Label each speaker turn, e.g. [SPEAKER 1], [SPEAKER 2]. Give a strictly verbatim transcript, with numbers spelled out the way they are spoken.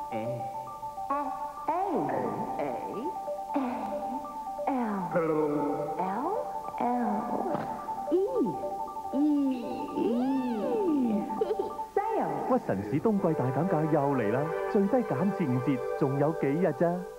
[SPEAKER 1] A
[SPEAKER 2] A A L L L E E E Sale
[SPEAKER 3] 屈臣氏冬季大減價又嚟啦，最低減至五折，仲有幾日咋？